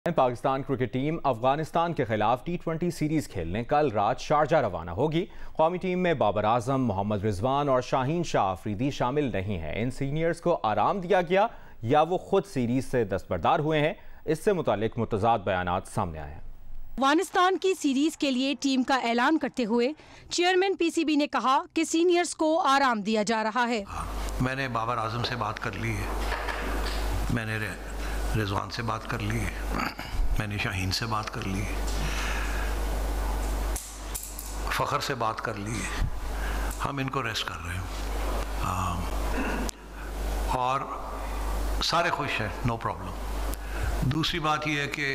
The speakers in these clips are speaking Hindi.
पाकिस्तान क्रिकेट टीम अफगानिस्तान के खिलाफ T20 सीरीज खेलने कल रात शारजा रवाना होगी। कौमी टीम में बाबर आजम, मोहम्मद रिजवान और शाहीन शाह अफरीदी शामिल नहीं हैं। इन सीनियर्स को आराम दिया गया या वो खुद सीरीज से दस्तबरदार हुए हैं, इससे मुतालिक मुतजाद बयानात सामने आए हैं। अफगानिस्तान की सीरीज के लिए टीम का ऐलान करते हुए चेयरमैन PCB ने कहा कि सीनियर्स को आराम दिया जा रहा है। मैंने बाबर आजम से बात कर ली है, मैंने रिजवान से बात कर ली है, मैंने शाहीन से बात कर ली है, फ़खर से बात कर ली है। हम इनको रेस्ट कर रहे हैं और सारे खुश हैं, नो प्रॉब्लम। दूसरी बात यह है कि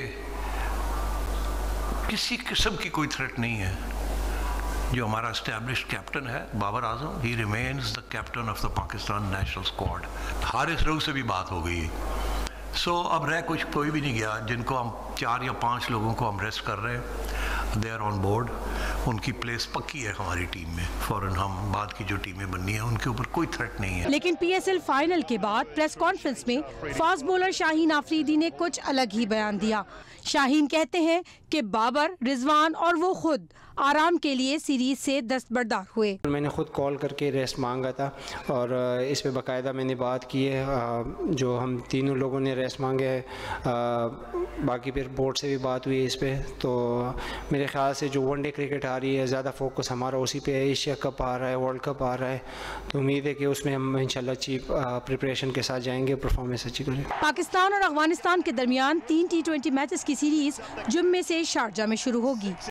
किसी किस्म की कोई थ्रेट नहीं है। जो हमारा एस्टैब्लिश्ड कैप्टन है Babar Azam, he remains the captain of the Pakistan national squad. Haris Rauf से भी बात हो गई है। अब रह कुछ कोई भी नहीं गया। जिनको हम 4 या 5 लोगों को हम रेस्ट कर रहे हैं, दे आर ऑन बोर्ड। उनकी प्लेस पक्की है हमारी टीम में। फौरन हम बाद की जो टीमें बननी है उनके ऊपर कोई थ्रेट नहीं है। लेकिन PSL फाइनल के बाद प्रेस कॉन्फ्रेंस में फास्ट बॉलर शाहीन अफरीदी ने कुछ अलग ही बयान दिया। शाहीन कहते हैं कि बाबर, रिजवान और वो खुद आराम के लिए सीरीज से दस्तबरदार हुए। मैंने खुद कॉल करके रेस्ट मांगा था और इस पे बाकायदा मैंने बात की है। जो हम तीनों लोगों ने रेस्ट मांगे है, बाकी फिर बोर्ड से भी बात हुई है इस पे। तो मेरे ख्याल से जो वनडे क्रिकेट आ रही है, ज़्यादा फोकस हमारा उसी पे है। एशिया कप आ रहा है, वर्ल्ड कप आ रहा है, तो उम्मीद है कि उसमें हम इंशाल्लाह अच्छी प्रिपरेशन के साथ जाएंगे, परफॉर्मेंस अच्छी करेंगे। पाकिस्तान और अफगानिस्तान के दरमियान 3 T20 मैचेस की सीरीज जुम्मे से शारजा में शुरू होगी।